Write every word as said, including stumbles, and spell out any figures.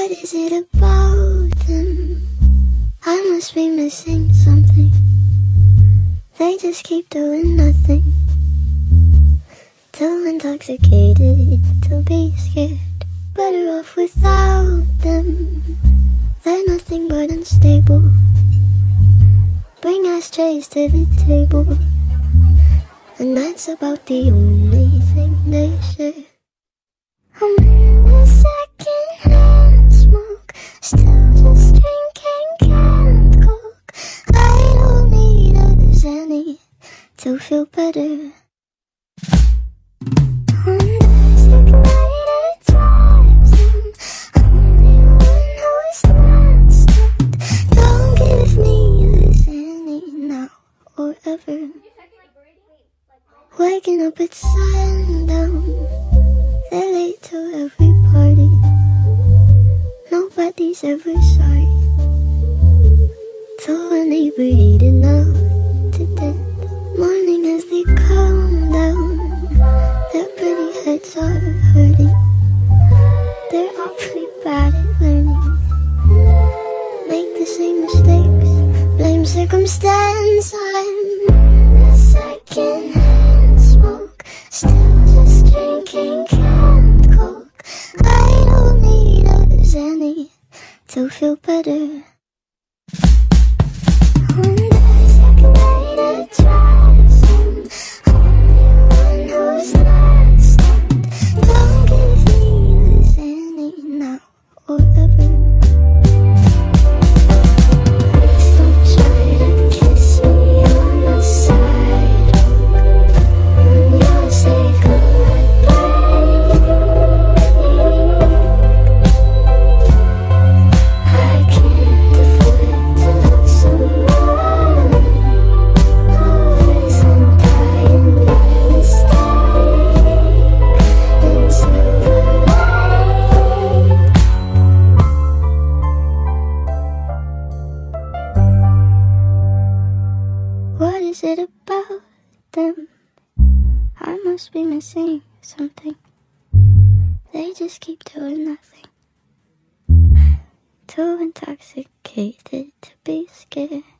What is it about them? I must be missing something. They just keep doing nothing. Too intoxicated to be scared. Better off without them. They're nothing but unstable. Bring ashtrays to the table, and that's about the only thing they share. I'm in the secondhand smoke, still just drinking canned coke. I don't need a Xanny to feel better. Undesignated drives them. I'm the one who's not stunned. Don't give me a Xanny now or ever. Waking up at sundown, they're late to every party. Nobody's ever sorry. Too inebriated now to death. Morning as they calm down, their pretty heads are hurting. They're awfully bad at learning. Make the same mistakes, blame circumstance. I'm the secondhand smoke, still just drinking canned coke. I don't need a Xanny to feel better. Undesignated drives them. I'm the one who's not stunned. Don't give me a Xanny now or ever. Please don't try to kiss me on the sidewalk when you say goodbye. I can't afford to lose someone who isn't dying by mistake into the light. What is it about them? I must be missing something. They just keep doing nothing. Too intoxicated to be scared.